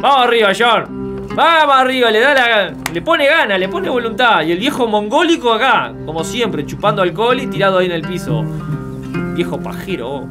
Vamos arriba, John. Vamos arriba, le pone ganas, le pone voluntad. Y el viejo mongólico acá, como siempre, chupando alcohol y tirado ahí en el piso. Viejo pajero.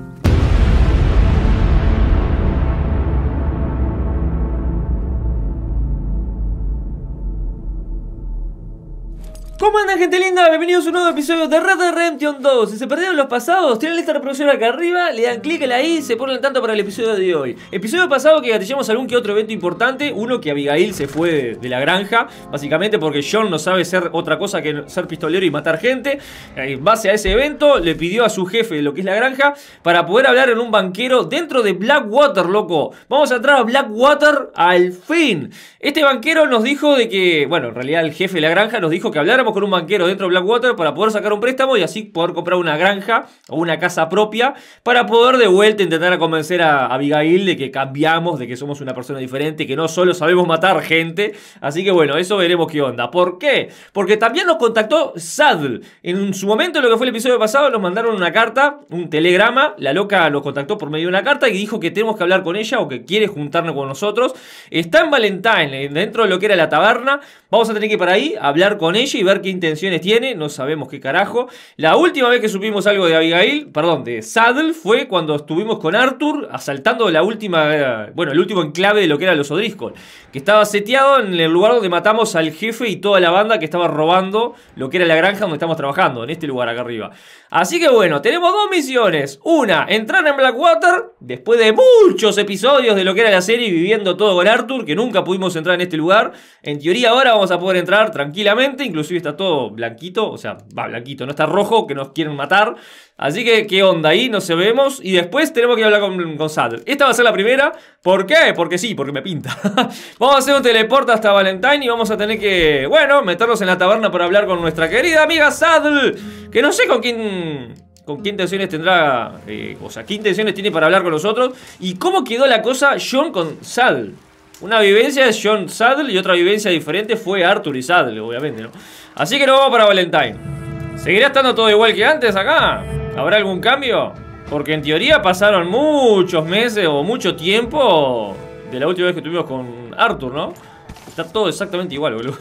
¿Cómo andan, gente linda? Bienvenidos a un nuevo episodio de Red Dead Redemption 2. Si se perdieron los pasados, tienen lista de reproducción acá arriba, le dan clic ahí y se ponen al tanto para el episodio de hoy. Episodio pasado que gatillamos algún que otro evento importante. Uno, que Abigail se fue de la granja, básicamente porque John no sabe ser otra cosa que ser pistolero y matar gente. En base a ese evento, le pidió a su jefe de lo que es la granja para poder hablar en un banquero dentro de Blackwater, loco. Vamos a entrar a Blackwater al fin. Este banquero nos dijo de que, bueno, en realidad el jefe de la granja nos dijo que habláramos con un banquero dentro de Blackwater para poder sacar un préstamo y así poder comprar una granja o una casa propia para poder de vuelta intentar convencer a Abigail de que cambiamos, de que somos una persona diferente, que no solo sabemos matar gente. Así que bueno, eso veremos qué onda. ¿Por qué? Porque también nos contactó Saddle. En su momento, en lo que fue el episodio pasado, nos mandaron una carta, un telegrama. La loca nos contactó por medio de una carta y dijo que tenemos que hablar con ella o que quiere juntarnos con nosotros. Está en Valentine, dentro de lo que era la taberna. Vamos a tener que ir para ahí, hablar con ella y ver qué intenciones tiene. No sabemos qué carajo. La última vez que supimos algo de Abigail, perdón, de Saddle, fue cuando estuvimos con Arthur asaltando la última, bueno, el último enclave de lo que era los O'Driscoll, que estaba seteado en el lugar donde matamos al jefe y toda la banda que estaba robando lo que era la granja donde estamos trabajando, en este lugar acá arriba. Así que bueno, tenemos dos misiones. Una, entrar en Blackwater, después de muchos episodios de lo que era la serie, viviendo todo con Arthur, que nunca pudimos entrar en este lugar. En teoría ahora vamos a poder entrar tranquilamente, inclusive está todo blanquito, o sea, va blanquito, no está rojo, que nos quieren matar. Así que, ¿qué onda? Ahí nos vemos y después tenemos que hablar con Saddle. Esta va a ser la primera. ¿Por qué? Porque sí, porque me pinta. Vamos a hacer un teleporte hasta Valentine y vamos a tener que, bueno, meternos en la taberna para hablar con nuestra querida amiga Saddle. Que no sé con qué intenciones tendrá, o sea, qué intenciones tiene para hablar con nosotros. Y cómo quedó la cosa John con Saddle. Una vivencia es John Saddle y otra vivencia diferente fue Arthur y Saddle, obviamente, ¿no? Así que nos vamos para Valentine. ¿Seguirá estando todo igual que antes acá? ¿Habrá algún cambio? Porque en teoría pasaron muchos meses o mucho tiempo de la última vez que estuvimos con Arthur, ¿no? Está todo exactamente igual, boludo.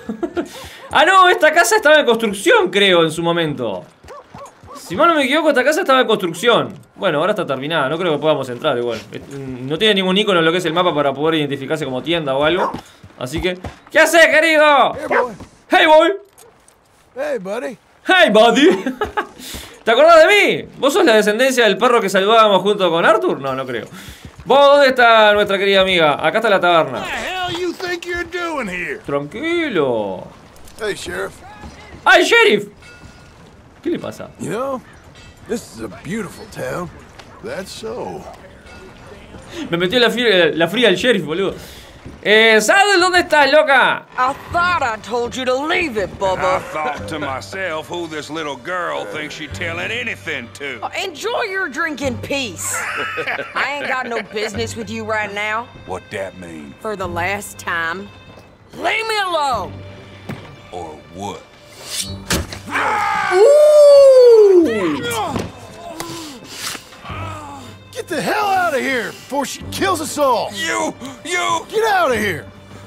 Ah, no, esta casa estaba en construcción, creo, en su momento. Si mal no me equivoco, esta casa estaba en construcción. Bueno, ahora está terminada, no creo que podamos entrar igual. No tiene ningún icono en lo que es el mapa para poder identificarse como tienda o algo. Así que... ¿Qué haces, querido? Hey, boy. Hey, boy. Hey, buddy. Hey, buddy. ¿Te acordás de mí? ¿Vos sos la descendencia del perro que saludábamos junto con Arthur? No, no creo. ¿Vos dónde está nuestra querida amiga? Acá está la taberna. What the hell you think you're doing here? Tranquilo. Hey, Sheriff. ¡Ay, sheriff! ¿Qué le pasa? You know, this is a beautiful town. That's so. Me metió la fría del sheriff, boludo. Saddle, ¿dónde estás, loca? I thought I told you to leave it, Bubba. I thought to myself who this little girl thinks she's telling anything to. Enjoy your drink in peace. I ain't got no business with you right now. What that mean? For the last time, leave me alone. Or what? Get the hell out of here before she kills us all. You! Get out of here.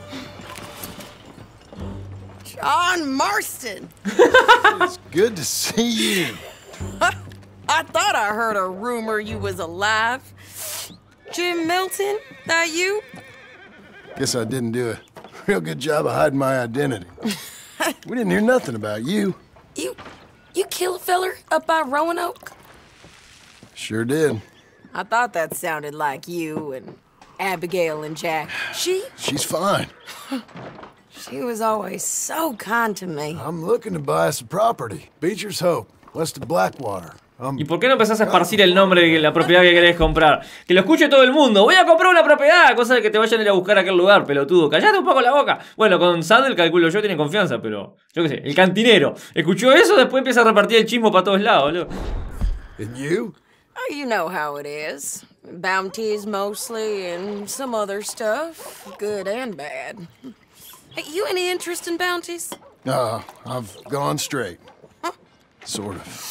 John Marston. It's good to see you. I thought I heard a rumor you was alive. Jim Milton, that you? Guess I didn't do a real good job of hiding my identity. We didn't hear nothing about you. You kill a feller up by Roanoke? Sure did. I thought that sounded like you and Abigail and Jack. She's fine. She was always so kind to me. I'm looking to buy some property. Beecher's Hope, west of Blackwater. ¿Y por qué no empezás a esparcir el nombre de la propiedad que querés comprar? Que lo escuche todo el mundo. Voy a comprar una propiedad. Cosa de que te vayan a ir a buscar a aquel lugar, pelotudo. Callate un poco la boca. Bueno, con Saddle, calculo yo, tiene confianza, pero... Yo qué sé, el cantinero. Escuchó eso, después empieza a repartir el chismo para todos lados, boludo. And you? Oh, you know how it is. Bounties mostly and some other stuff. Good and bad. Hey, you any interest in bounties? I've gone straight. Huh? Sort of.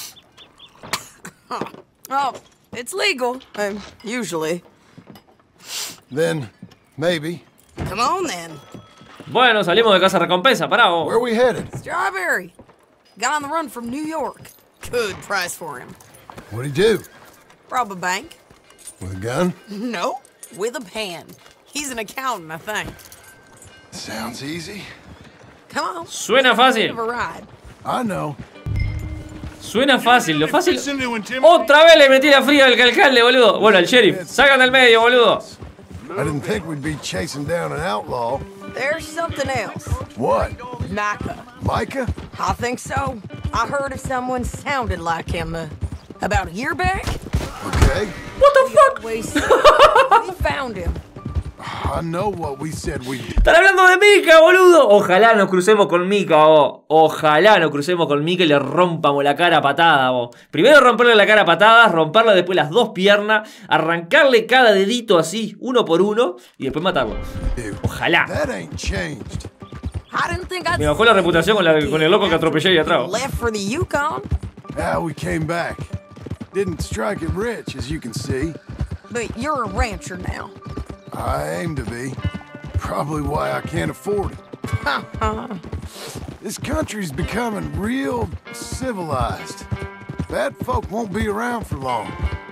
Oh, it's legal. Usually. Then, maybe, Come on, then. Bueno, salimos de casa recompensa, pará vos. Where are we headed? Strawberry. Got on the run from New York. Good price for him. What'd he do? Rob a bank? With a gun? No, with a pen. He's an accountant, I think. Sounds easy. Come on. Suena Bit fácil. of a ride. I know. Suena fácil, lo fácil. Otra vez le metí la fría al alcalde, boludo. Bueno, al sheriff. Sacan del medio, boludo. I didn't think we'd be chasing down an outlaw. There's something else. What? Micah. Micah? I think so. I heard of someone sounded like him about a year back. Okay. What the fuck? We found him. I know what we said we... Están hablando de Mika, boludo. Ojalá nos crucemos con Mika, vos. Ojalá nos crucemos con Mika y le rompamos la cara a patada, vos. Primero romperle la cara a patadas, romperle después las dos piernas, arrancarle cada dedito así, uno por uno, y después matarlo. Ojalá. That ain't changed. I didn't think I'd Me bajó la reputación con el loco que atropellé ahí atrás. left for the Yukon, We came back. Didn't strike it rich, as you can see. but you're a rancher now. I aim to be. Probably why I can't afford it. This country's becoming real civilized. Bad folk won't be around for long.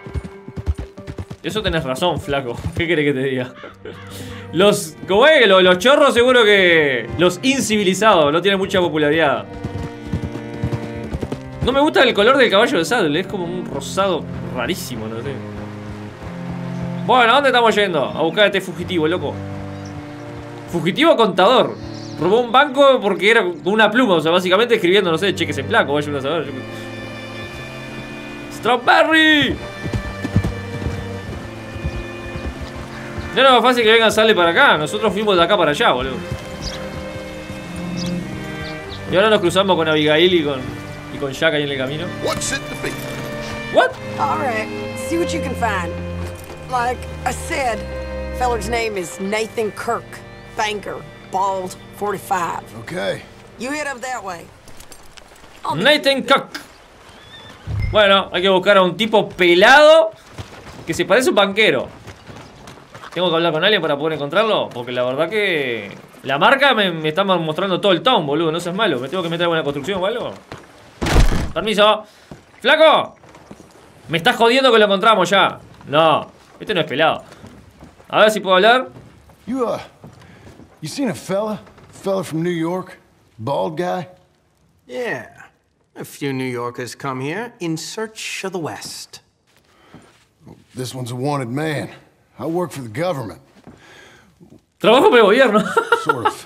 Eso tenés razón, flaco. ¿Qué querés que te diga? Los chorros seguro que... Los incivilizados no tienen mucha popularidad. No me gusta el color del caballo de Saddle. Es como un rosado rarísimo, no sé. Bueno, ¿a dónde estamos yendo? A buscar a este fugitivo, loco. Fugitivo contador. Robó un banco porque era con una pluma. O sea, básicamente escribiendo, no sé, cheques en blanco. Vaya uno a saber. ¡Strawberry! No era más fácil que vengan sale para acá. Nosotros fuimos de acá para allá, boludo. Y ahora nos cruzamos con Abigail y con Jack ahí en el camino. What's it to be? What? All right, see what you can find. Like I said, feller's name is Nathan Kirk, banker, bald, 45. Okay. You head up that way. Nathan Cook. Bueno, hay que buscar a un tipo pelado que se parece a un banquero. Tengo que hablar con alguien para poder encontrarlo. Porque la verdad que la marca me está mostrando todo el town, boludo. No seas malo. ¿Me tengo que meter en una construcción o algo? Permiso. ¡Flaco! Me estás jodiendo que lo encontramos ya. No, este no es pelado. A ver si puedo hablar. You seen a fella? Fella from New York? Bald guy? Yeah. A few New Yorkers come here in search of the West. This one's a wanted man. I work for the government. Trabajo para el gobierno. Sort of.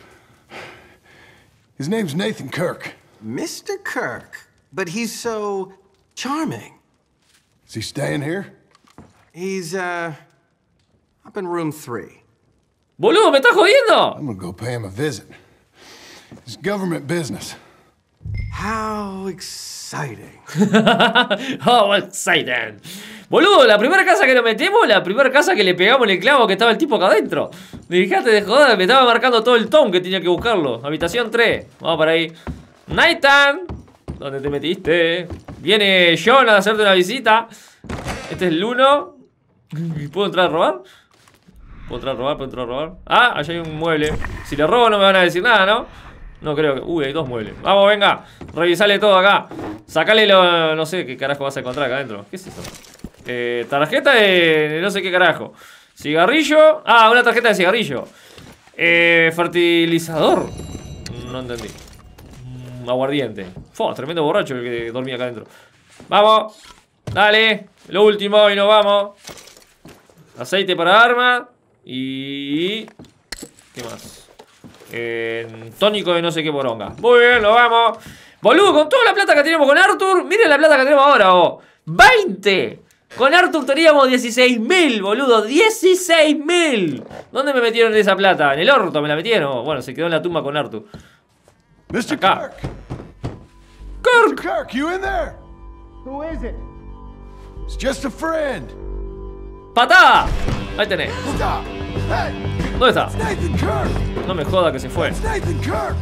His name's Nathan Kirk. Mr. Kirk. But he's so charming. Is he staying here? He's, up in room 3. Boludo, ¿me estás jodiendo? I'm gonna go pay him a visit. It's government business. How exciting. Oh, exciting. Boludo, la primera casa que nos metemos, la primera casa que le pegamos en el clavo que estaba el tipo acá adentro. Dejate de joder, me estaba marcando todo el town que tenía que buscarlo. Habitación 3. Vamos para ahí. Nathan, ¿dónde te metiste? Viene John a hacerte una visita. Este es el 1. ¿Puedo entrar a robar? ¿Puedo entrar a robar? Ah, allá hay un mueble. Si le robo no me van a decir nada, ¿no? No creo que... Uy, hay 2 muebles. Vamos, venga. Revisale todo acá. Sacale lo... No sé qué carajo vas a encontrar acá adentro. ¿Qué es esto? Tarjeta de... No sé qué carajo. Cigarrillo. Ah, una tarjeta de cigarrillo. Fertilizador. No entendí. Aguardiente. Fue tremendo borracho el que dormía acá adentro. Vamos. Dale. Lo último y nos vamos. Aceite para arma. Y... ¿Qué más? Tónico de no sé qué poronga. Muy bien, lo vamos. Boludo, con toda la plata que tenemos con Arthur. Miren la plata que tenemos ahora, vos. 20. Con Arthur teníamos 16.000, boludo. 16.000. ¿Dónde me metieron esa plata? En el orto me la metieron. Bueno, se quedó en la tumba con Arthur. Mr. Acá. Kirk! Mr. Kirk, you in there? Who is it? It's just a friend. ¡Patada! Ahí tenés. Stop! Hey! ¿Dónde está? It's Nathan Kirk! No me joda que se fue. It's Nathan Kirk!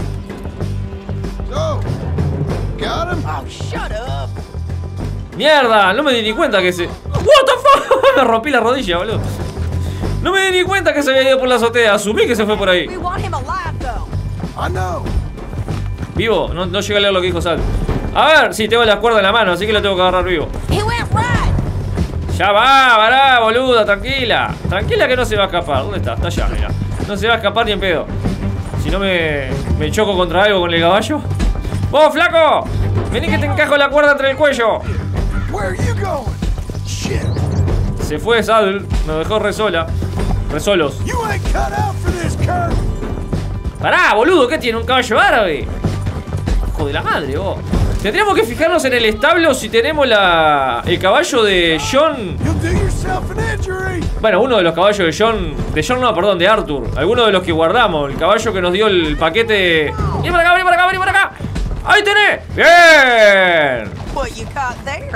So, got him? Oh, shut up. ¡Mierda! No me di ni cuenta que se... ¡What the fuck! Me rompí la rodilla, boludo. No me di ni cuenta que se había ido por la azotea. Asumí que se fue por ahí. We want him alive, though. I know. Vivo, no llegué a leer lo que dijo Sal. A ver, sí, tengo las cuerdas en la mano, así que lo tengo que agarrar vivo. He went right. Ya va, pará, boluda, tranquila. Tranquila que no se va a escapar. ¿Dónde está? Está allá, mira. No se va a escapar ni en pedo. Si no me choco contra algo con el caballo. ¡Vos, flaco! Vení que te encajo la cuerda entre el cuello. Where are you going? Shit. Se fue Saddle, nos dejó resolos. You ain't cut out for this, Kirk. Pará, boludo, ¿qué tiene? ¿Un caballo árabe? Hijo de la madre, vos. Tendríamos que fijarnos en el establo si tenemos el caballo de John. You'll do yourself an injury. Bueno, uno de los caballos de John. De John no, perdón, de Arthur. Alguno de los que guardamos. El caballo que nos dio el paquete. Vení para acá, vení para acá, vení para acá. ¡Ahí tenés! ¡Bien! What you caught there?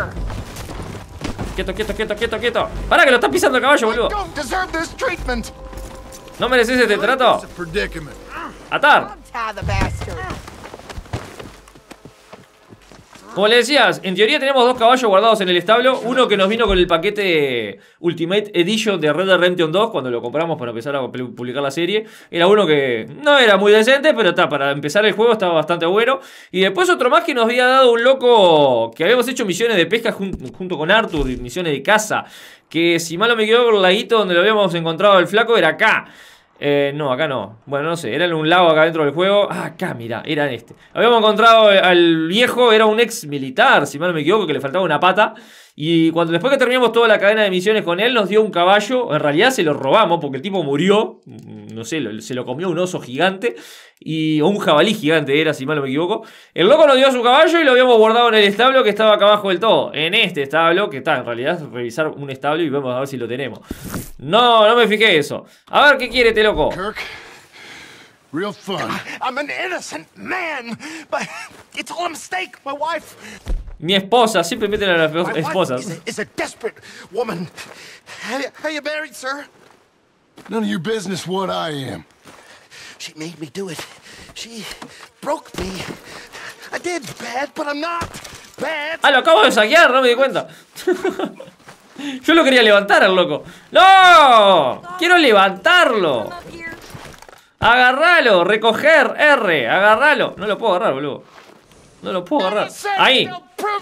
Quieto. Pará que lo estás pisando el caballo, boludo. Don't deserve this treatment. ¿No mereces este trato? It's a predicament. Atar. Untie the bastard. Como le decías, en teoría tenemos dos caballos guardados en el establo. Uno que nos vino con el paquete Ultimate Edition de Red Dead Redemption 2 cuando lo compramos para empezar a publicar la serie. Era uno que no era muy decente, pero para empezar el juego estaba bastante bueno. Y después otro más que nos había dado un loco que habíamos hecho misiones de pesca junto con Arthur, misiones de caza. Que si mal no me equivoco, el laguito donde lo habíamos encontrado el flaco era acá. No, acá no. Bueno, no sé, era en un lago acá dentro del juego. Ah, acá, mira, era en este. Habíamos encontrado al viejo, era un ex militar, si mal no me equivoco, que le faltaba una pata. Y después que terminamos toda la cadena de misiones con él, nos dio un caballo. En realidad se lo robamos porque el tipo murió. No sé, se lo comió un oso gigante. O un jabalí gigante era, si mal no me equivoco. El loco nos dio su caballo y lo habíamos guardado en el establo que estaba acá abajo del todo. En este establo, que está en realidad revisar un establo y vamos a ver si lo tenemos. No me fijé eso. A ver, ¿qué quiere este loco? Kirk, real fun. I'm an innocent man, but it's all a mistake. My wife. Mi esposa, siempre meten a las esposas. Is a desperate woman. Are you married, sir? None of your business what I am. She made me do it. She broke me. I did bad, but I'm not bad. Ah, lo acabo de saquear, no me di cuenta. Yo lo quería levantar al loco. ¡No! ¡Quiero levantarlo! Agarralo, recoger, R, agarralo. No lo puedo agarrar, boludo. No lo puedo agarrar. Ahí.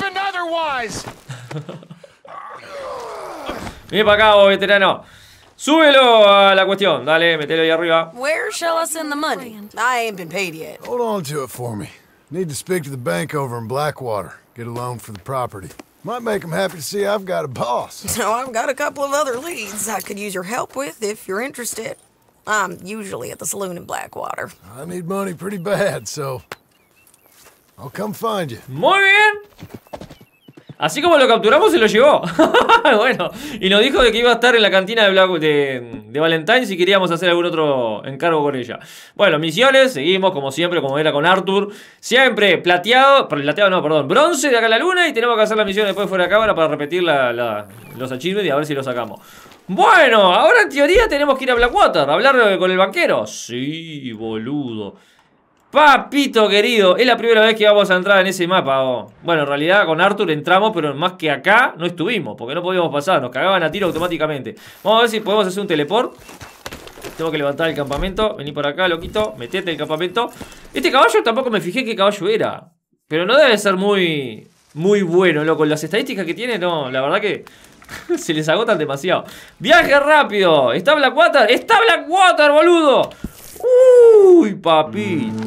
Ven para acá, vos, veterano. Súbelo a la cuestión. Dale, metelo ahí arriba. Where shall I send the money? I ain't been paid yet. Hold on to it for me. Need to speak to the bank over in Blackwater. Get a loan for the property. Might make them happy to see I've got a boss. So I've got a couple of other leads I could use your help with if you're interested. I'm usually at the saloon in Blackwater. I need money pretty bad, so I'll come find you. Muy bien. Así como lo capturamos, se lo llevó. Bueno, y nos dijo de que iba a estar en la cantina de Valentine si queríamos hacer algún otro encargo con ella. Bueno, misiones, seguimos como siempre, como era con Arthur. Siempre bronce de acá a la luna. Y tenemos que hacer la misión después fuera de cámara para repetir los achievements y a ver si los sacamos. Bueno, ahora en teoría tenemos que ir a Blackwater, a hablar con el banquero. Sí, boludo. Papito querido, es la primera vez que vamos a entrar en ese mapa. Bueno, en realidad con Arthur entramos, pero más que acá no estuvimos, porque no podíamos pasar, nos cagaban a tiro automáticamente. Vamos a ver si podemos hacer un teleport. Tengo que levantar el campamento. Vení por acá, loquito, metete el campamento. Este caballo tampoco me fijé qué caballo era, pero no debe ser muy bueno, loco. Las estadísticas que tiene, no, la verdad que se les agotan demasiado. Viaje rápido. ¿Está Blackwater? ¡Está Blackwater, boludo! Uy, papito.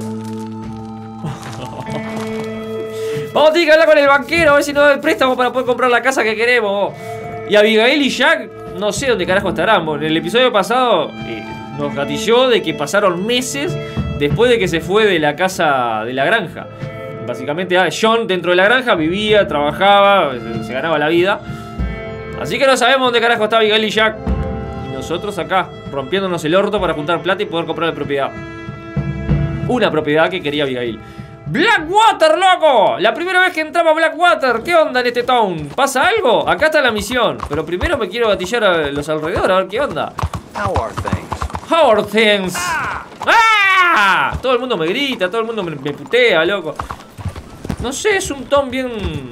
Vamos a tener que hablar con el banquero a ver si nos da el préstamo para poder comprar la casa que queremos. Y Abigail y Jack, no sé dónde carajo estarán. En el episodio pasado nos gatilló de que pasaron meses después de que se fue de la casa de la granja. Básicamente John dentro de la granja vivía, trabajaba, se ganaba la vida. Así que no sabemos dónde carajo está Abigail y Jack. Y nosotros acá, rompiéndonos el orto para juntar plata y poder comprar la propiedad. Una propiedad que quería Abigail. ¡Blackwater, loco! La primera vez que entramos a Blackwater. ¿Qué onda en este town? ¿Pasa algo? Acá está la misión. Pero primero me quiero gatillar a los alrededores, a ver qué onda. How are things? ¡Ah! Todo el mundo me grita, todo el mundo me putea, loco. No sé, es un town bien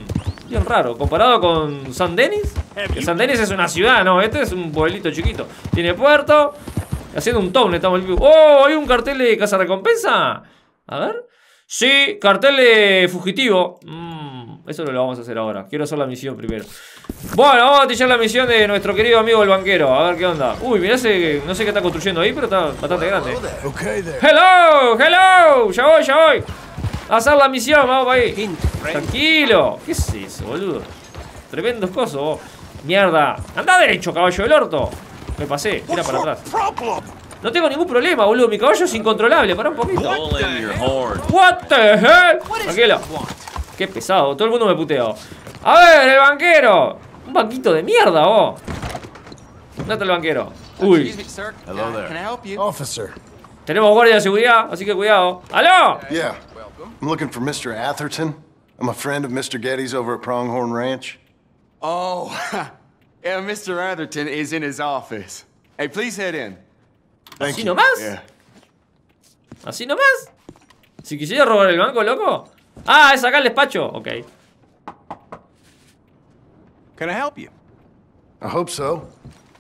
Bien raro. Comparado con San Denis. Que San Denis es una ciudad, no. Este es un pueblito chiquito. Tiene puerto. Haciendo un town estamos. ¡Oh! ¿Hay un cartel de cazarrecompensa? A ver. Sí, cartel de fugitivo. Eso no lo vamos a hacer ahora. Quiero hacer la misión primero. Bueno, vamos a tirar la misión de nuestro querido amigo el banquero. A ver qué onda. Uy, mirá ese. No sé qué está construyendo ahí, pero está bastante grande. Okay there. ¡Hello! ¡Hello! Ya voy. A hacer la misión, vamos para ahí. Tranquilo. ¿Qué es eso, boludo? Tremendos cosos, vos. Mierda. Anda derecho, caballo del orto. Me pasé, era para atrás. No tengo ningún problema, boludo. Mi caballo es incontrolable. Pará un poquito. What the hell? Tranquilo. Qué pesado. Todo el mundo me puteó. A ver, el banquero. Un banquito de mierda, vos. ¿Dónde está el banquero? Uy. Hello there. Officer. Tenemos guardia de seguridad, así que cuidado. ¡Aló! Yeah. I'm looking for Mr. Atherton. I'm a friend of Mr. Getty's over at Pronghorn Ranch. Oh, yeah, Mr. Atherton is in his office. Hey, please head in. ¿Así nomás? Yeah. ¿Así nomás? Si quisiera robar el banco, loco. Ah, es acá el despacho. Ok. Can I help you? I hope so.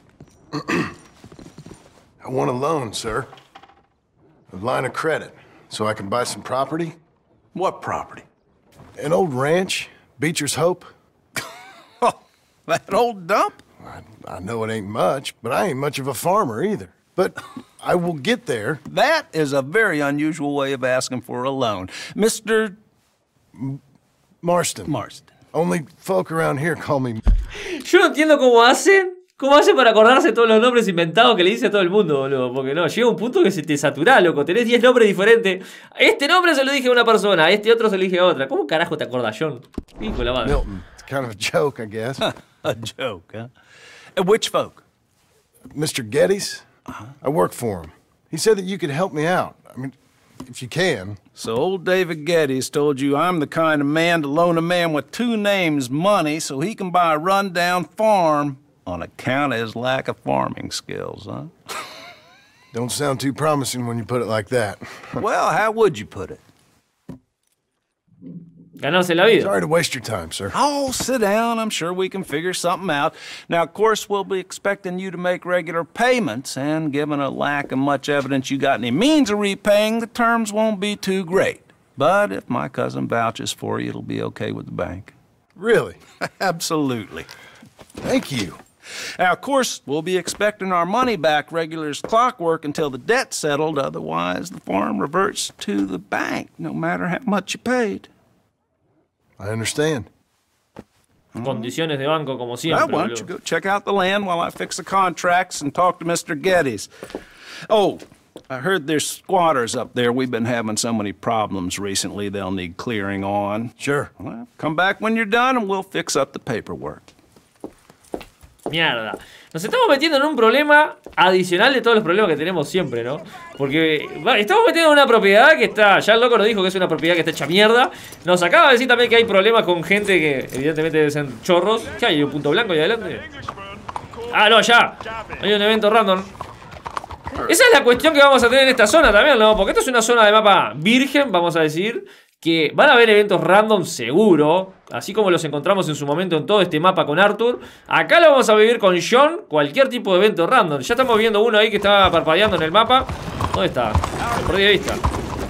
I want a loan, sir. A line of credit, so I can buy some property. What property? An old ranch, Beecher's Hope. Oh, that old dump? I know it ain't much, but I ain't much of a farmer either. But I will get there. That is a very unusual way of asking for a loan. Mr. Marston. Only folk around here call me... Yo no entiendo cómo hacen. ¿Cómo hacen para acordarse todos los nombres inventados que le dice a todo el mundo, boludo? Porque no, llega un punto que se te satura, loco. Tenés 10 nombres diferentes. Este nombre se lo dije a una persona, a este otro se lo dije a otra. ¿Cómo carajo te acordás, John? Hijo de la madre. Milton. It's kind of a joke, I guess. A joke, huh? Which folk? Mr. Getty's? I work for him. He said that you could help me out. I mean, if you can. So old David Geddes told you I'm the kind of man to loan a man with 2 names money so he can buy a rundown farm on account of his lack of farming skills, huh? Don't sound too promising when you put it like that. Well, how would you put it? Ganarse la vida. Sorry to waste your time, sir. Oh, sit down. I'm sure we can figure something out. Now, of course, we'll be expecting you to make regular payments, and given a lack of much evidence you got any means of repaying, the terms won't be too great. But if my cousin vouches for you, it'll be okay with the bank. Really? Absolutely. Thank you. Now, of course, we'll be expecting our money back regular as clockwork until the debt's settled. Otherwise, the farm reverts to the bank, no matter how much you paid. I understand. Condiciones de banco como siempre. Well, why don't you go check out the land while I fix the contracts and talk to Mr. Geddes. Oh, I heard there's squatters up there. We've been having so many problems recently, they'll need clearing on. Sure. Well, come back when you're done and we'll fix up the paperwork. Mierda. Nos estamos metiendo en un problema adicional de todos los problemas que tenemos siempre, ¿no? Porque estamos metiendo en una propiedad que está... Ya el loco nos dijo que es una propiedad que está hecha mierda. Nos acaba de decir también que hay problemas con gente que evidentemente deben ser chorros. ¿Qué hay? ¿Un punto blanco ahí adelante? Ah, no, ya. Hay un evento random. Esa es la cuestión que vamos a tener en esta zona también, ¿no? Porque esto es una zona de mapa virgen, vamos a decir. Que van a haber eventos random seguro. Así como los encontramos en su momento en todo este mapa con Arthur. Acá lo vamos a vivir con John. Cualquier tipo de evento random. Ya estamos viendo uno ahí que está parpadeando en el mapa. ¿Dónde está? Lo perdí de vista.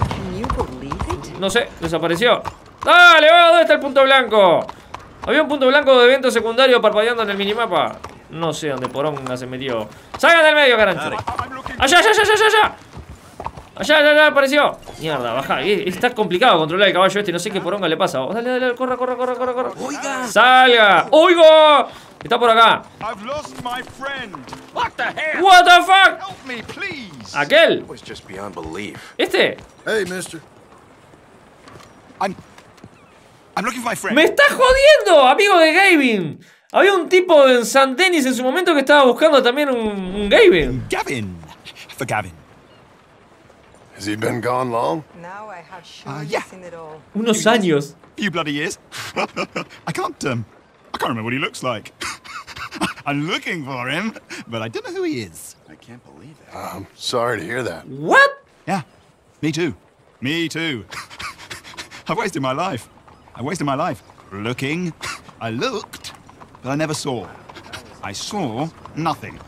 No sé, desapareció. ¡Dale, va! ¿Dónde está el punto blanco? Había un punto blanco de evento secundario parpadeando en el minimapa. No sé dónde poronga se metió. ¡Salgan del medio, carancho! ¡Allá, allá, allá, allá, allá! Allá apareció. Mierda, baja. Está complicado controlar el caballo este. No sé qué poronga le pasa. Oh, dale, dale, corra. Oiga. ¡Salga! ¡Oigo! Está por acá. I've lost my friend. What the hell? What the fuck? Help me, please. ¿Aquel? It was just beyond belief. ¿Este? Hey, mister. I'm looking for my friend. ¡Me está jodiendo, amigo de Gavin! Había un tipo en San Denis en su momento que estaba buscando también un Gavin. Gavin. For Gavin. Has he been gone long? Now I have sure yeah. seen it all. Unos años. Few bloody years. I can't remember what he looks like. I'm looking for him, but I don't know who he is. I can't believe it. I'm sorry to hear that. What? Yeah, me too. Me too. I've wasted my life. Looking I looked, but I never saw. I saw nothing.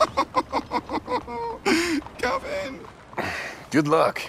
Come in. Good luck.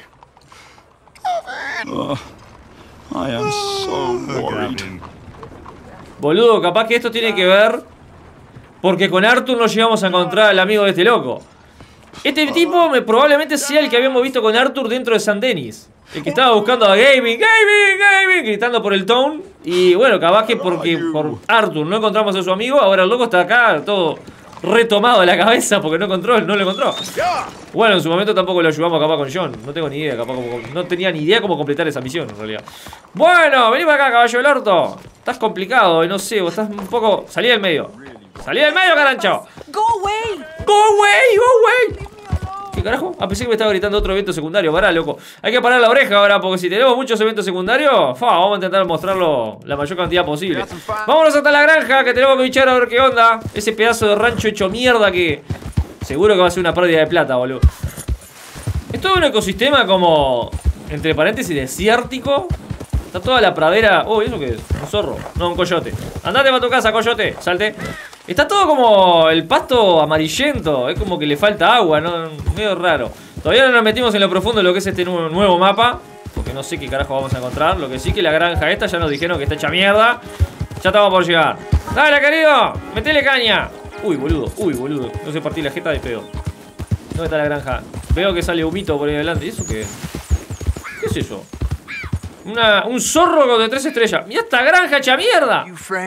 I am so worried. Boludo, capaz que esto tiene que ver porque con Arthur nos llegamos a encontrar al amigo de este loco. Este tipo probablemente sea el que habíamos visto con Arthur dentro de San Denis. El que estaba buscando a Gaming, gritando por el town. Y bueno, capaz que porque por Arthur no encontramos a su amigo, ahora el loco está acá todo retomado de la cabeza porque no lo encontró. Bueno, en su momento tampoco lo ayudamos capaz con John. No tengo ni idea, no tenía ni idea cómo completar esa misión en realidad. Bueno, vení para acá, caballo del orto. Estás complicado, no sé, vos estás un poco... Salí del medio. ¡Salí del medio, carancho! Go away! ¡Go away! ¿Qué carajo? Ah, pensé que me estaba gritando otro evento secundario. Pará, loco. Hay que parar la oreja ahora, porque si tenemos muchos eventos secundarios, vamos a intentar mostrarlo la mayor cantidad posible. Vámonos hasta la granja, que tenemos que bichar a ver qué onda. Ese pedazo de rancho hecho mierda que... seguro que va a ser una pérdida de plata, boludo. Es todo un ecosistema como... entre paréntesis, desértico. Está toda la pradera... Oh, ¿y eso qué es? Un zorro. No, un coyote. Andate para tu casa, coyote. Salte. Está todo como el pasto amarillento. Es como que le falta agua, ¿no? Medio raro. Todavía no nos metimos en lo profundo de lo que es este nuevo mapa, porque no sé qué carajo vamos a encontrar. Lo que sí que la granja esta ya nos dijeron que está hecha mierda. Ya estamos por llegar. Dale, querido. Metele caña. Uy, boludo. No se partí la jeta de pedo. ¿Dónde está la granja? Veo que sale humito por ahí adelante. ¿Y eso qué es? ¿Qué es eso? Un zorro de 3 estrellas. ¡Mira esta granja hecha mierda!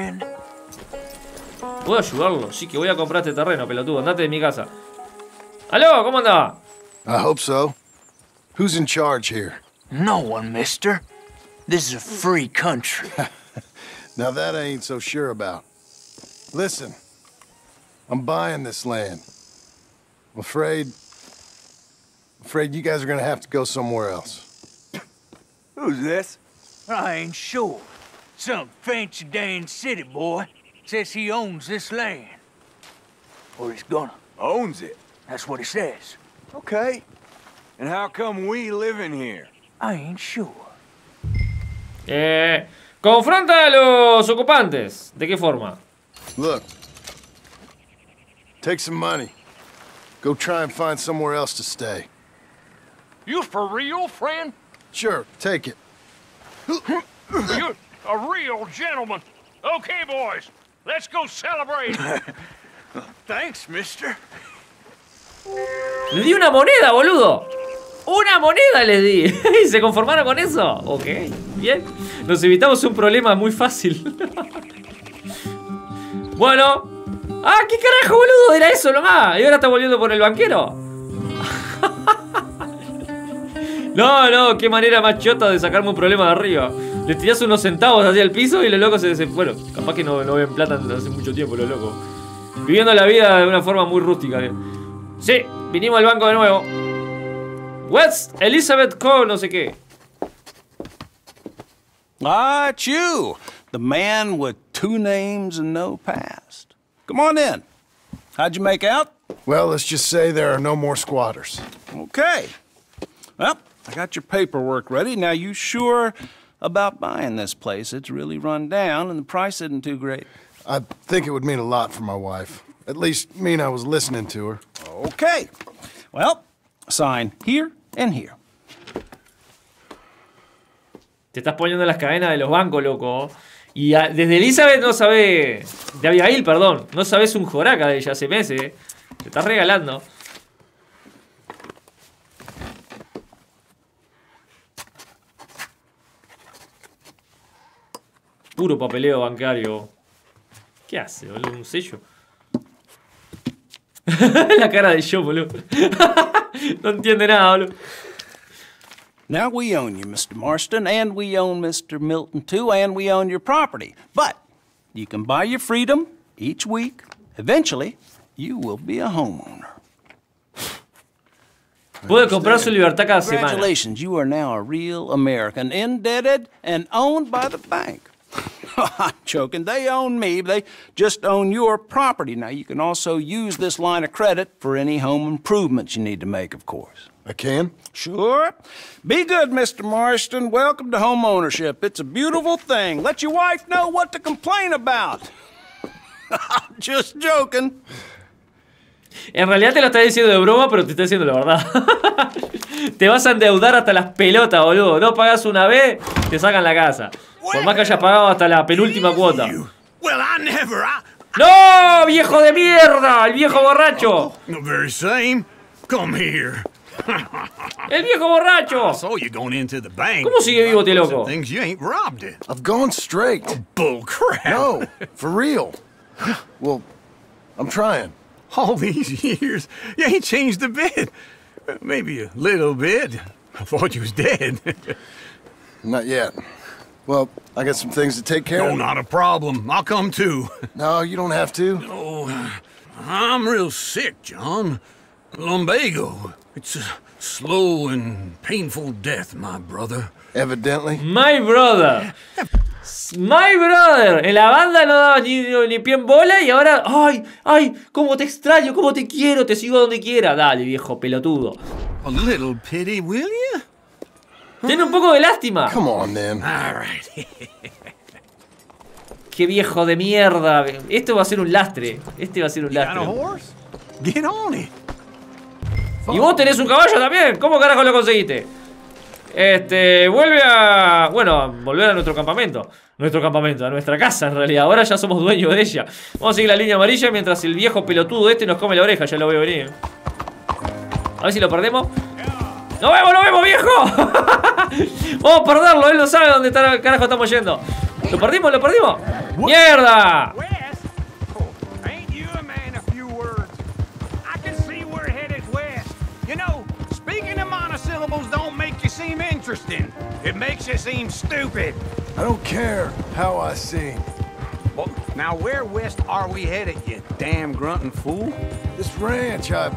¿Puedo ayudarlo? Sí, que voy a comprar este terreno, pelotudo. Andate de mi casa. ¿Aló? ¿Cómo andaba? I hope so. Who's in charge here? No one, mister. This is a free country. Now that I ain't so sure about. Listen, I'm buying this land. I'm afraid you guys are gonna have to go somewhere else. Who's this? I ain't sure. Some fancy Dan city boy says he owns this land. Or he's gonna. Owns it? That's what he says. Okay. And how come we live in here? I ain't sure. Confronta a los ocupantes. ¿De qué forma? Look. Take some money. Go try and find somewhere else to stay. You for real, friend? Sure, take it. You're a real gentleman. Okay, boys, let's go celebrate. Thanks, mister. Le di una moneda, boludo. Una moneda les di. ¿Y se conformaron con eso? Ok, bien. Nos evitamos un problema muy fácil. Bueno. Ah, ¿qué carajo, boludo? Era eso nomás. Y ahora está volviendo por el banquero. No, qué manera más chota de sacarme un problema de arriba. Le tirás unos centavos hacia el piso y los locos se... Bueno, capaz que no ven plata hace mucho tiempo los locos. Viviendo la vida de una forma muy rústica. Sí, vinimos al banco de nuevo. West Elizabeth Co. no sé qué. Ah, it's you. The man with 2 names and no past. Come on in. How'd you make out? Well, let's just say there are no more squatters. Okay. Well, I got your paperwork ready. Now, you sure about buying this place? It's really run down, and the price isn't too great. I think it would mean a lot for my wife. At least mean I was listening to her. Okay. Well, sign here and here. Te estás poniendo las cadenas de los bancos, loco. Y desde Elizabeth no sabe... De Abigail, perdón. No sabes un joraca de ella hace meses. Te estás regalando. Puro papeleo bancario. ¿Qué hace, boludo? ¿Un sello? La cara de yo, boludo. No entiende nada, boludo. Now we own you, Mr. Marston, and we own Mr. Milton, too, and we own your property. But you can buy your freedom each week. Eventually, you will be a homeowner. Puede comprar su libertad cada semana. Congratulations, you are now a real American, indebted and owned by the bank. I'm joking. They own me. They just own your property. Now, you can also use this line of credit for any home improvements you need to make, of course. I can? Sure. Be good, Mr. Marston. Welcome to home ownership. It's a beautiful thing. Let your wife know what to complain about. Just joking. En realidad te lo está diciendo de broma, pero te está diciendo la verdad. Te vas a endeudar hasta las pelotas, boludo. No pagas una vez, te sacan la casa. Por más que hayas pagado hasta la penúltima cuota. ¡No, viejo de mierda! ¡El viejo borracho! The very same. Come here. ¡El viejo borracho! So you're going into the bank. ¿Cómo sigue vivo este loco? Things you ain't robbed it. I've gone straight. Bull crap. No, for real. Well, I'm trying. All these years, you ain't changed a bit. Maybe a little bit. I thought you was dead. Not yet. Well, I got some things to take care No, of. not a problem. I'll come too. No, you don't have to. Oh, I'm real sick, John. Lumbago. It's a slow and painful death, my brother. Evidently. My brother. My brother. En la banda no daba ni pie en bola y ahora... ¡Ay! ¡Ay! ¿Cómo te extraño? ¿Cómo te quiero? Te sigo donde quiera. Dale, viejo pelotudo. A little pity, will you? Tiene un poco de lástima. Come on, then. All right. Qué viejo de mierda. Esto va a ser un lastre. Este va a ser un Got a lastre. horse? Get on it. Y vos tenés un caballo también. ¿Cómo carajo lo conseguiste? Vuelve a... Bueno, a volver a nuestro campamento. A nuestra casa en realidad. Ahora ya somos dueños de ella. Vamos a seguir la línea amarilla mientras el viejo pelotudo nos come la oreja. Ya lo veo venir. A ver si lo perdemos. ¡Nos vemos, viejo! Vamos a perderlo, él no sabe dónde carajo estamos yendo. ¿Lo perdimos? ¡Mierda! Ain't you a man of few words? I can see we're headed west. You know, speaking of monosyllables don't make you seem interesting. It makes you seem stupid. I don't care how I sing. Well, now where west are we headed, you damn grunting fool? This ranch I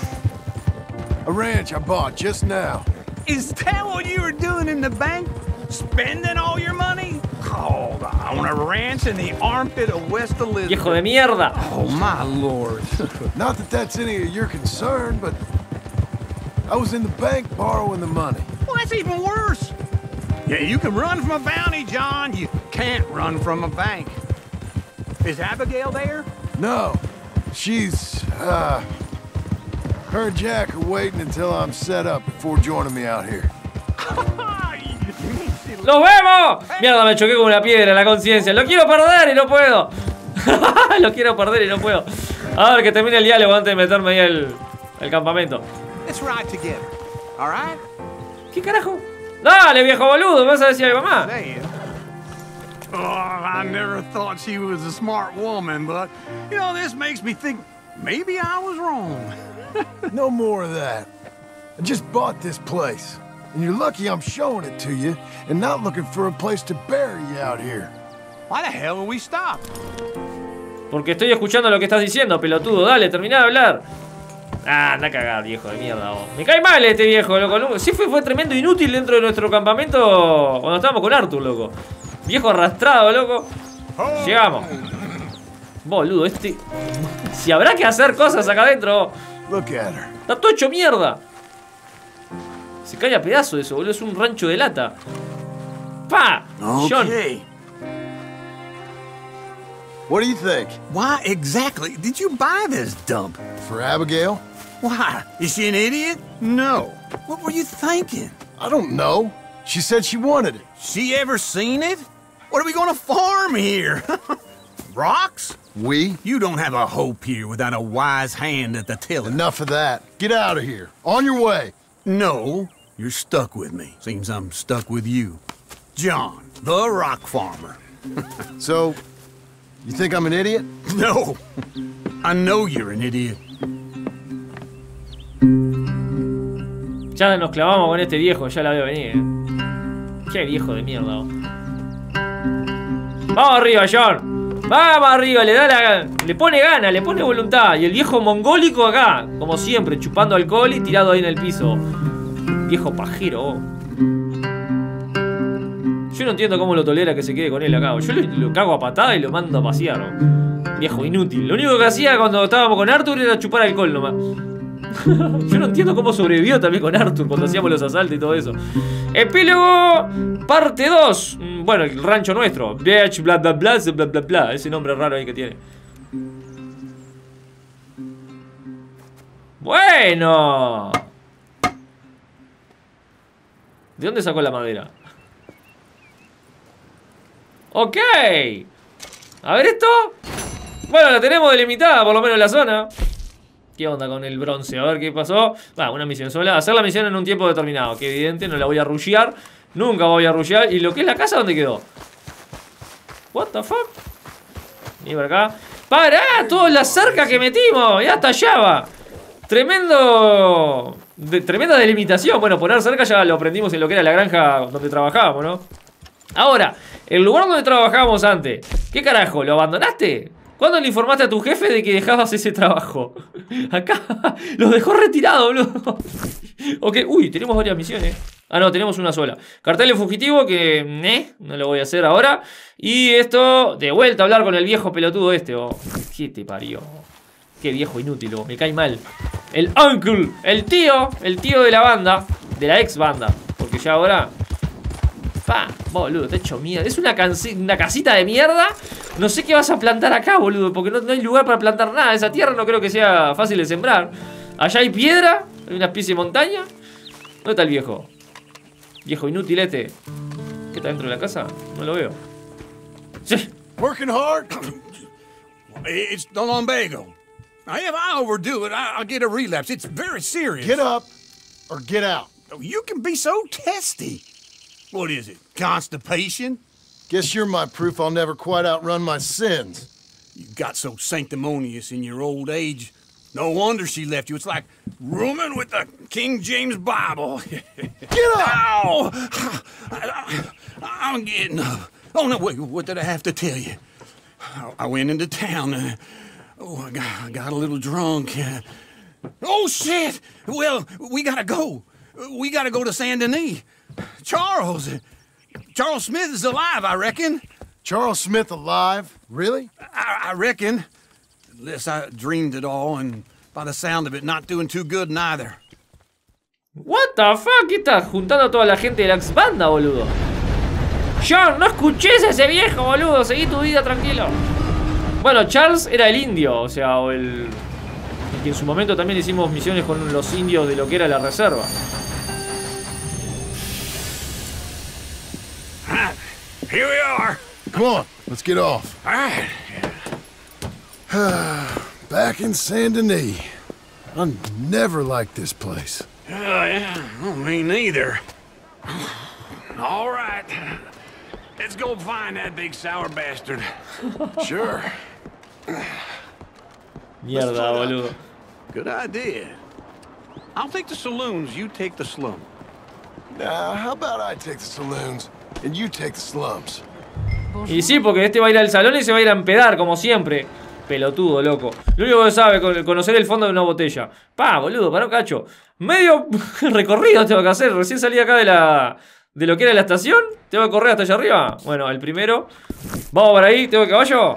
bought just now. Is that what you were doing in the bank? Spending all your money? Oh, on a ranch in the armpit of West Elizabeth. ¡Viejo de mierda! Oh, my lord. Not that that's any of your concern, but I was in the bank borrowing the money. Well, that's even worse. Yeah, you can run from a bounty, John. You can't run from a bank. Is Abigail there? No, she's, her and Jack are waiting until I'm set up before joining me out here. ¡Nos vemos! Mierda, me choqué con una piedra en la conciencia. Lo quiero perder y no puedo. Lo quiero perder y no puedo. A ver, que termine el diálogo antes de meterme ahí al campamento. Let's ride together. All right? ¿Qué carajo? Dale, viejo boludo, ¿me vas a decir algo más? Oh, I never thought she was a smart woman, but, you know, this makes me think maybe I was wrong. No more of that. I just bought this place. And you're lucky I'm showing it to you and not looking for a place to bury you out here. Why the hell would we stop? Porque estoy escuchando lo que estás diciendo, pelotudo. Dale, terminá de hablar. Ah, anda a cagar, viejo de mierda vos. Me cae mal este viejo, loco. Sí fue tremendo inútil dentro de nuestro campamento cuando estábamos con Arthur, loco. Viejo arrastrado, loco. Llegamos. Boludo, si habrá que hacer cosas acá adentro. Look at her. Está todo hecho mierda. Se cae a pedazo eso, boludo. Es un rancho de lata. ¡Pa! John. Okay. What do you think? Why exactly did you buy this dump? For Abigail? Why? Is she an idiot? No. What were you thinking? I don't know. She said she wanted it. She ever seen it? What are we gonna farm here? Rocks? We? You don't have a hope here without a wise hand at the tiller. Enough of that. Get out of here. On your way. No, you're stuck with me. Seems I'm stuck with you. John, the rock farmer. So, you think I'm an idiot? No. I know you're an idiot. Ya nos clavamos con este viejo, ya la veo venir. Qué viejo de mierda vos. Vamos arriba, John. Vamos arriba, le pone gana, le pone voluntad. Y el viejo mongólico acá, como siempre, chupando alcohol y tirado ahí en el piso. Viejo pajero. Yo no entiendo cómo lo tolera que se quede con él acá. Yo lo cago a patada y lo mando a pasear. Viejo inútil. Lo único que hacía cuando estábamos con Arthur era chupar alcohol nomás. Yo no entiendo cómo sobrevivió también con Arthur cuando hacíamos los asaltos y todo eso. Epílogo, parte 2. Bueno, el rancho nuestro. Bitch, bla bla bla, bla bla bla. Ese nombre raro ahí que tiene. Bueno. ¿De dónde sacó la madera? Ok. A ver esto. Bueno, la tenemos delimitada, por lo menos en la zona. ¿Qué onda con el bronce? A ver qué pasó. Una misión sola. Hacer la misión en un tiempo determinado. Que evidente, no la voy a rushear. Nunca voy a rushear. ¿Y lo que es la casa, dónde quedó? What the fuck? Ni por acá. ¡Pará! Toda la cerca que metimos. Ya estallaba. Tremenda delimitación. Bueno, poner cerca ya lo aprendimos en lo que era la granja donde trabajábamos, ¿no? Ahora, el lugar donde trabajábamos antes. ¿Qué carajo? ¿Lo abandonaste? ¿Cuándo le informaste a tu jefe de que dejabas ese trabajo? Acá los dejó retirado, boludo. Ok, uy, tenemos varias misiones. Ah, no, tenemos una sola. Cartel de fugitivo que... no lo voy a hacer ahora. Y esto, de vuelta a hablar con el viejo pelotudo este. Oh, ¿qué te parió? Qué viejo inútil, me cae mal. El uncle, el tío de la banda. De la ex banda. Porque ya ahora... boludo, está hecho mierda. Es una casita de mierda. No sé qué vas a plantar acá, boludo. Porque no hay lugar para plantar nada. Esa tierra no creo que sea fácil de sembrar. Allá hay piedra. Hay una especie de montaña. ¿Dónde está el viejo? Viejo inútil este. ¿Qué está dentro de la casa? No lo veo. Sí. Working hard? It's the lumbago. If I overdo it, I'll get a relapse. It's very serious. Get up or get out. You can be so testy. What is it? Constipation? Guess you're my proof I'll never quite outrun my sins. You got so sanctimonious in your old age. No wonder she left you. It's like rooming with the King James Bible. Get up! Ow! I'm getting up. Oh, no, wait, what did I have to tell you? I went into town. I got a little drunk. Oh, shit! Well, we gotta go. We gotta go to Saint Denis. Charles Smith is alive, I reckon. Charles Smith alive? Really? I reckon. Unless I dreamed it all, and by the sound of it, not doing too good neither. What the fuck? ¿Qué estás juntando a toda la gente de la ex banda, boludo? John, no escuches a ese viejo, boludo. Seguí tu vida tranquilo. Bueno, Charles era el indio, o sea, o el que en su momento también hicimos misiones con los indios de lo que era la reserva. Here we are. Come on, let's get off. All right. Back in Saint Denis. I never liked this place. Yeah, well, me neither. All right. Let's go find that big sour bastard. Sure. Mierda, boludo. Good idea. I'll take the saloons, you take the slum. Now, how about I take the saloons and you take the slums? Y sí, porque este va a ir al salón y se va a ir a empedar, como siempre. Pelotudo, loco. Lo único que sabe, conocer el fondo de una botella. Boludo, pará un cacho. Medio recorrido tengo que hacer. Recién salí acá de lo que era la estación. Tengo que correr hasta allá arriba. Bueno, el primero. Vamos por ahí. ¿Tengo el caballo?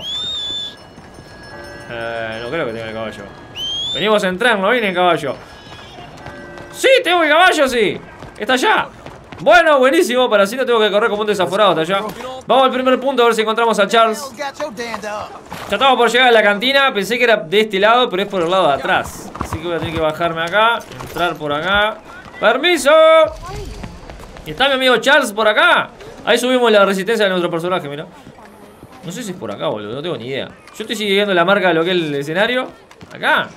No creo que tenga el caballo. Venimos a entrar, no viene el caballo. ¡Sí! ¡Tengo el caballo, sí! ¡Está allá! Bueno, buenísimo. Para así no tengo que correr como un desaforado hasta allá. Vamos al primer punto a ver si encontramos a Charles. Ya estamos por llegar a la cantina. Pensé que era de este lado, pero es por el lado de atrás. Así que voy a tener que bajarme acá. Entrar por acá. ¡Permiso! ¿Y está mi amigo Charles por acá? Ahí subimos la resistencia de nuestro personaje, mira. No sé si es por acá, boludo. No tengo ni idea. Yo estoy siguiendo la marca de lo que es el escenario. Acá.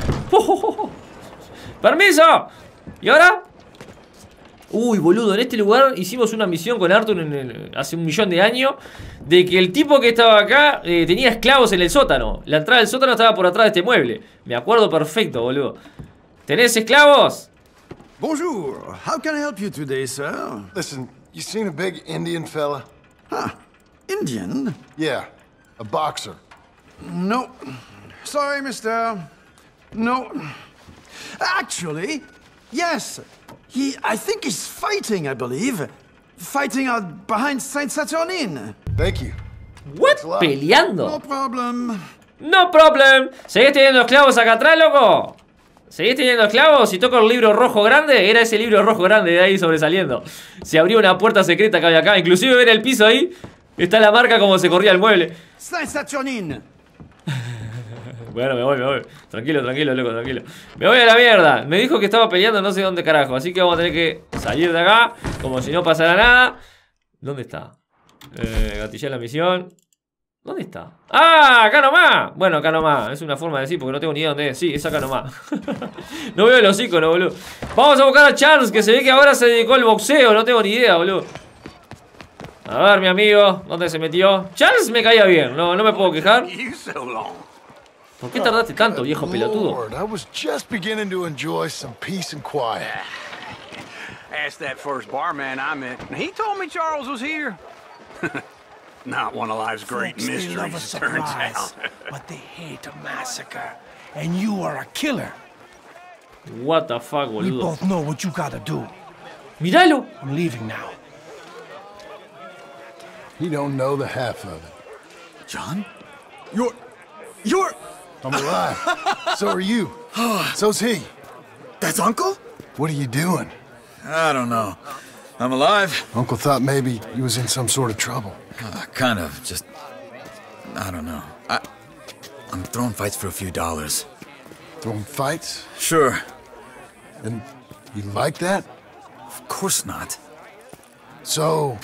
¡Permiso! ¿Y ahora? Uy, boludo, en este lugar hicimos una misión con Arthur hace 1.000.000 de años. De que el tipo que estaba acá tenía esclavos en el sótano. La entrada del sótano estaba por atrás de este mueble. Me acuerdo perfecto, boludo. ¿Tenés esclavos? Bonjour. How can I help you today, sir? Listen, you seen a big Indian fella? Huh. Indian? Yeah, a boxer. No. Sorry, mister. No. Actually, yes. I think he's fighting, I believe. fighting out behind Saint Saturnin. Thank you. ¿What? ¿Peleando? No problem. No problem. ¿Seguís teniendo esclavos acá atrás, loco? ¿Seguís teniendo esclavos? Si toco el libro rojo grande, era ese libro rojo grande de ahí sobresaliendo. Se abrió una puerta secreta que había acá. Inclusive ven el piso ahí. Está la marca como se corría el mueble. Saint Saturnin. Bueno, me voy. Tranquilo, loco, tranquilo. Me voy a la mierda. Me dijo que estaba peleando no sé dónde carajo. Así que vamos a tener que salir de acá. Como si no pasara nada. ¿Dónde está? Gatillar la misión. ¿Dónde está? ¡Ah! ¡Acá nomás! Bueno, acá nomás. Es una forma de decir porque no tengo ni idea dónde es. Sí, es acá nomás. No veo los iconos, boludo. Vamos a buscar a Charles, que se ve que ahora se dedicó al boxeo. No tengo ni idea, boludo. A ver, mi amigo. ¿Dónde se metió? Charles me caía bien. No me puedo quejar. ¿Por qué tardaste tanto, viejo pelotudo? Lord, I was just beginning to enjoy some peace and quiet. Asked that first barman I met. He told me Charles was here. Not one of life's great mysteries, They love a it turns surprise, out. but they hate a massacre. And you are a killer. What the fuck, We boludo. both know what you gotta do. Míralo. I'm leaving now. You don't know the half of it. John? I'm alive. So are you. So's he. That's Uncle? What are you doing? I don't know. I'm alive. Uncle thought maybe you was in some sort of trouble. Kind of. Just... I don't know. I'm throwing fights for a few dollars. Throwing fights? Sure. And you like that? Of course not. So...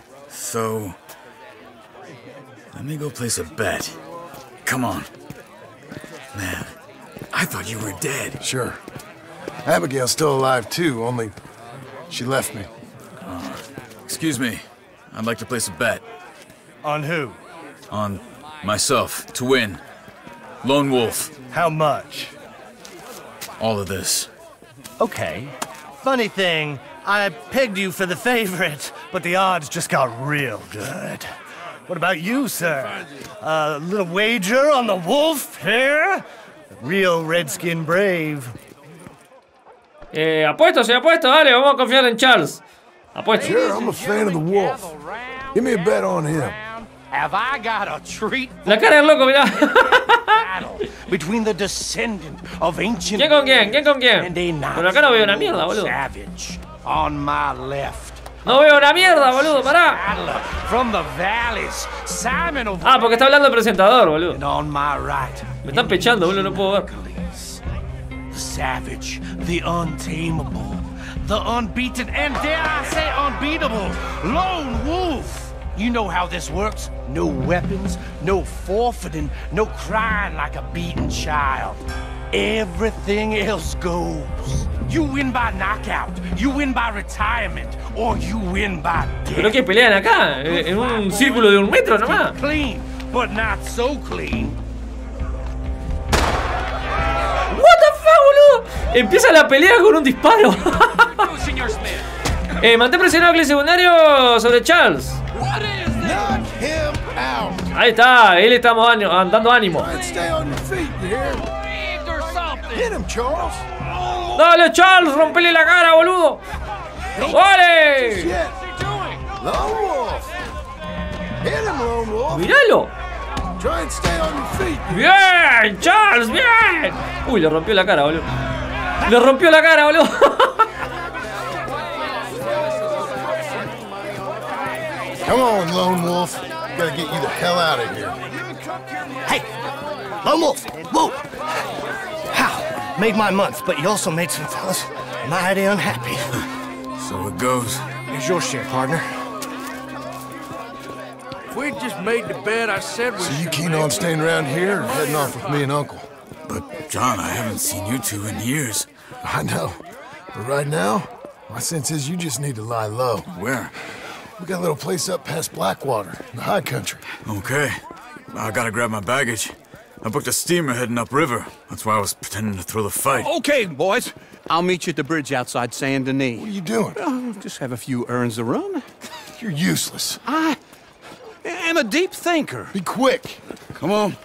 Let me go place a bet. Come on. Man, I thought you were dead. Sure. Abigail's still alive too, only she left me. Excuse me. I'd like to place a bet. On who? On myself, to win. Lone Wolf. How much? All of this. Okay. Funny thing, I pegged you for the favorite, but the odds just got real good. What about you, sir? A little wager on the wolf here? Real redskin brave. Apuesto, dale, vamos a confiar en Charles. Apuesto. Sure, I'm a fan of the wolf. Give me a bet on him. Have I got a treat? La cara del loco, mirá. Battle between the descendant of ancient ¿Quién con quién? ¿Quién con quién? and a Pero acá no veo una mierda, boludo. savage on my left. No veo una mierda, boludo, pará. Battler from the valleys, Simon of Ah, porque está hablando el presentador, boludo. and on my right. Me están pechando, boludo, no puedo ver. The savage, the untamable, the unbeaten, and dare I say unbeatable, Lone Wolf. You know how this works. No weapons, no forfeiting, no crying like a beaten child. Everything else goes. You win by knockout, you win by retirement, or you win by death. ¿Pero qué pelean acá? ¿En un círculo de 1 metro nomás? Clean, but not so clean. What the fuck, boludo. Empieza la pelea con un disparo. Mantén presionado el clic secundario sobre Charles. Knock him out. Ahí está, él está dando ánimo. Stay on your feet, you hear? Hit him, Charles. Dale, Charles, rompele la cara, boludo. ¡Vale! Shit. Lone Wolf. Hit him, Lone Wolf. Míralo. Try and stay on your feet. Bien, Charles, bien. Uy, le rompió la cara, boludo. Le rompió la cara, boludo. Come on, Lone Wolf. Gotta get you the hell out of here. Hey, Lone Wolf, whoa! How? Made my month, but you also made some fellas mighty unhappy. So it goes. Here's your share, partner. If we just made the bed, I said we So you keen on staying around here or heading off with me and Uncle? But, John, I haven't seen you two in years. I know. But right now, my sense is you just need to lie low. Where? We got a little place up past Blackwater, in the high country. Okay. I gotta grab my baggage. I booked a steamer heading upriver. That's why I was pretending to throw the fight. Okay, boys. I'll meet you at the bridge outside Saint Denis. What are you doing? Oh, just have a few errands to run. You're useless. I am a deep thinker. Be quick. Come on.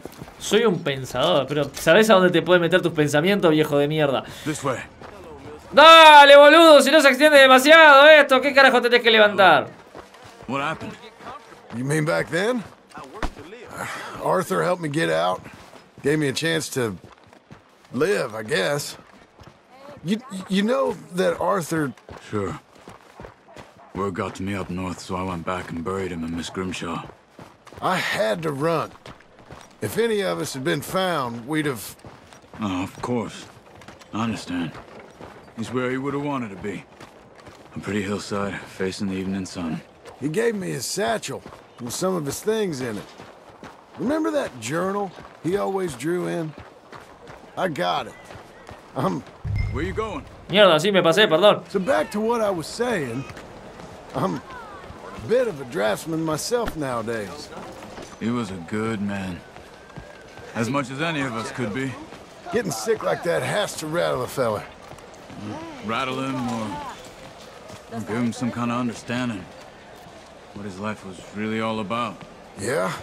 Soy un pensador, pero ¿sabes a dónde te puedes meter tus pensamientos, viejo de mierda? This way. Dale, boludo, si no se extiende demasiado esto, ¿qué carajo tenés que levantar? What happened? You mean back then? Arthur helped me get out. Gave me a chance to live, I guess. You know that Arthur... Sure. Word got to me up north, so I went back and buried him in Miss Grimshaw. I had to run. If any of us had been found, we'd have... Oh, of course. I understand. He's where he would have wanted to be. A pretty hillside, facing the evening sun. He gave me his satchel with some of his things in it. Remember that journal he always drew in? I got it. Where you going? Mierda, sí me pasé, perdón. So back to what I was saying. I'm a bit of a draftsman myself nowadays. He was a good man. As much as any of us could be. Getting sick like that has to rattle a fella. Rattle him or give him some kind of understanding. What his life was really all about. Yeah?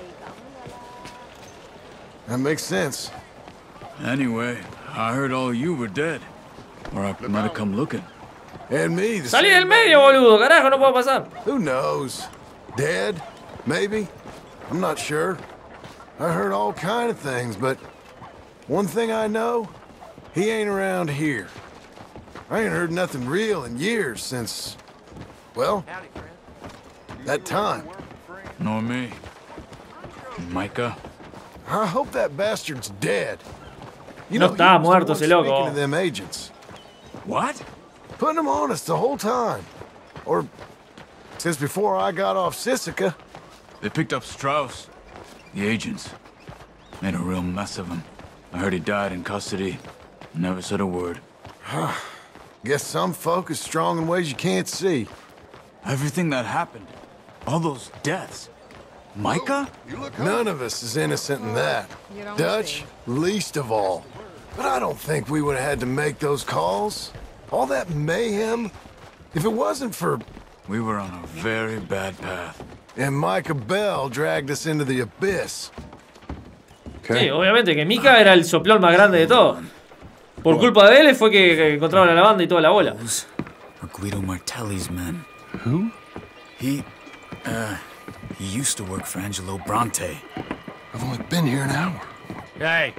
That makes sense. Anyway, I heard all you were dead. Or I might have come looking. And me, the Salí del medio, boludo, carajo, no puedo pasar. Who knows? Dead? Maybe? I'm not sure. I heard all kind of things, but one thing I know, he ain't around here. I ain't heard nothing real in years since, well, that time. Nor me. Micah? I hope that bastard's dead. You No know, está he was the muerto one ese loco. speaking to them agents. What? Putting them on us the whole time. Or since before I got off Sisika. They picked up Strauss. The agents. Made a real mess of him. I heard he died in custody. Never said a word. Guess some folk is strong in ways you can't see. Everything that happened. All those deaths. Micah? None of us is innocent in that. Dutch, least of all. But I don't think we would have had to make those calls. All that mayhem. If it wasn't for... We were on a very bad path. And Micah Bell dragged us into the abyss. Sí, obviamente que Micah era el soplón más grande de todo. Por culpa de él fue que encontraron a la banda y toda la bola. Guido Martelli's men. Who? He used to work for Angelo Bronte. I've only been here an hour. Hey.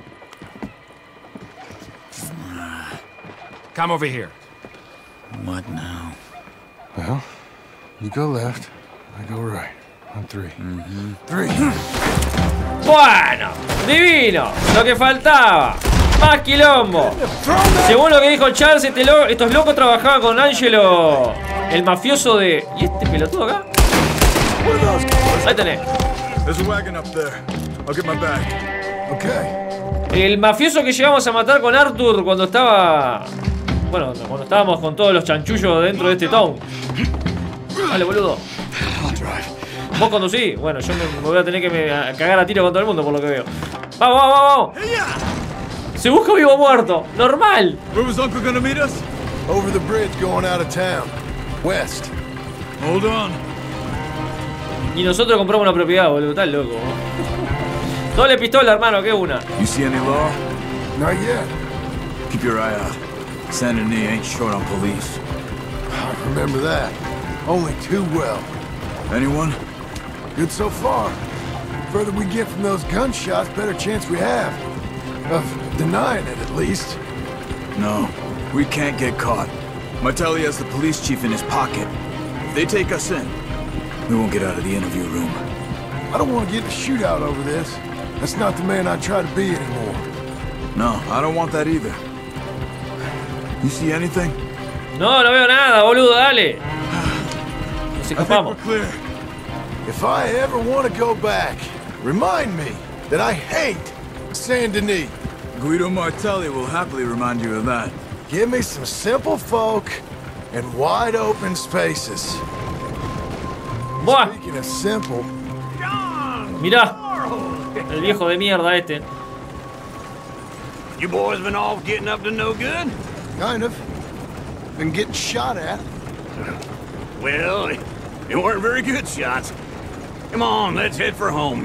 Come over here. What now? Well, you go left, I go right. On three. Three. Bueno, divino, lo que faltaba. Más quilombo. Según lo que dijo Charles, estos locos trabajaban con Angelo, el mafioso de... ¿Y este pelotudo acá? Ahí tenés. There's a wagon up there. I'll get my bag. Okay. El mafioso que llegamos a matar con Arthur cuando estaba... Bueno, cuando estábamos con todos los chanchullos dentro de este town. Dale, boludo. ¿Vos conducí? Bueno, yo me voy a tener que cagar a tiro con todo el mundo por lo que veo. ¡Vamos, vamos, vamos! Se busca vivo o muerto. Normal. Where was Uncle gonna meet us? Over the bridge going out of town. West. Hold on. Y nosotros compramos una propiedad, boludo. Estás loco. Doble pistola, hermano, que una. You see any law? Not yet. Keep your eye out. Saint Denis ain't short on police. I remember that. Only too well. Anyone? Good so far. Further we get from those gunshots, better chance we have. Of denying it, at least. No, we can't get caught. Martelli has the police chief in his pocket. If they take us in, we won't get out of the interview room. I don't want to get in a shootout over this. That's not the man I try to be anymore. No, I don't want that either. You see anything? No, no veo nada, boludo, dale. Nos escapamos. If I ever want to go back, remind me that I hate Saint Denis. Guido Martelli will happily remind you of that. Give me some simple folk and wide open spaces. Buah. Speaking of simple, Mirá, el viejo de mierda este. You boys been off getting up to no good? kind of. Been getting shot at. Well, they weren't very good shots. Come on, let's head for home.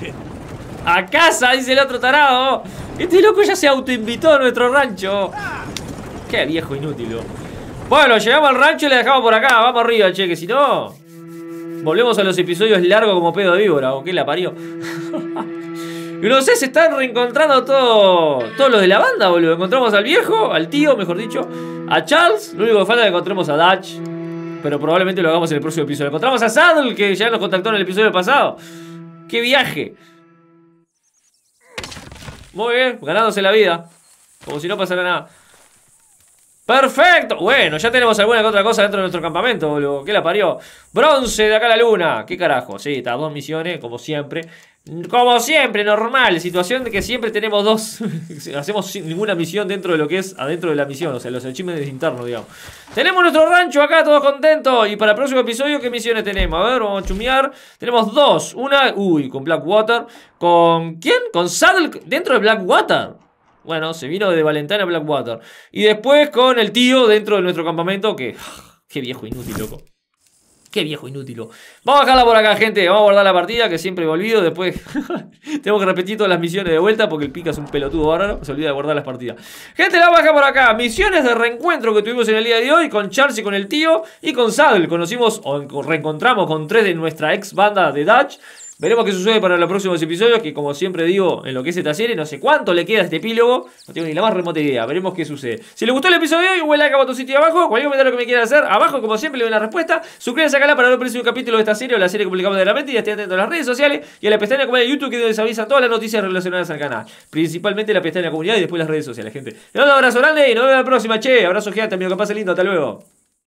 A casa, dice el otro tarado. Este loco ya se autoinvitó a nuestro rancho. Qué viejo inútil. Bueno, llegamos al rancho y le dejamos por acá. Vamos arriba, che, que si no... Volvemos a los episodios largos como pedo de víbora. ¿O qué la parió? Y no sé, se están reencontrando todos los de la banda, boludo. Encontramos al viejo, al tío, mejor dicho, a Charles. Lo único que falta es que encontremos a Dutch. Pero probablemente lo hagamos en el próximo episodio. Encontramos a Saddle, que ya nos contactó en el episodio pasado. ¡Qué viaje! Muy bien, ganándose la vida. Como si no pasara nada. ¡Perfecto! Bueno, ya tenemos alguna que otra cosa dentro de nuestro campamento, boludo. ¿Qué la parió? Bronce de acá a la luna. ¿Qué carajo? Sí, está, 2 misiones, como siempre. Como siempre, normal. Situación de que siempre tenemos 2. Hacemos ninguna misión dentro de lo que es adentro de la misión. O sea, los achievements internos, digamos. Tenemos nuestro rancho acá, todos contentos. Y para el próximo episodio, ¿qué misiones tenemos? A ver, vamos a chumear. Tenemos 2. Una, con Blackwater. ¿Con quién? Con Saddle dentro de Blackwater. Bueno, se vino de Valentine a Blackwater. Y después con el tío dentro de nuestro campamento. Que... Qué viejo inútil, loco. Qué viejo inútil. Vamos a dejarla por acá, gente. Vamos a guardar la partida, que siempre me olvido. Después tengo que repetir todas las misiones de vuelta, porque el pica es un pelotudo bárbaro. Se olvida de guardar las partidas. Gente, la vamos a dejar por acá. Misiones de reencuentro que tuvimos en el día de hoy con Charles y con el tío. Y con Saddle. Conocimos o reencontramos con 3 de nuestra ex banda de Dutch. Veremos qué sucede para los próximos episodios, que como siempre digo, en lo que es esta serie, no sé cuánto le queda a este epílogo, no tengo ni la más remota idea, veremos qué sucede. Si les gustó el episodio de hoy, un buen like a botoncito de abajo, cualquier comentario que me quieran hacer, abajo como siempre le doy una respuesta, suscríbanse acá para ver el próximo capítulo de esta serie o la serie que publicamos de la mente y estén atentos a las redes sociales y a la pestaña comunidad de YouTube, que les avisa todas las noticias relacionadas al canal, principalmente la pestaña comunidad y después las redes sociales, gente. Les doy un abrazo grande y nos vemos en la próxima, che, abrazo gigante, amigo, que pase lindo, hasta luego.